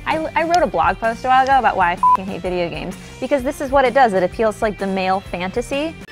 I wrote a blog post a while ago about why I hate video games, because this is what it does. It appeals to like the male fantasy.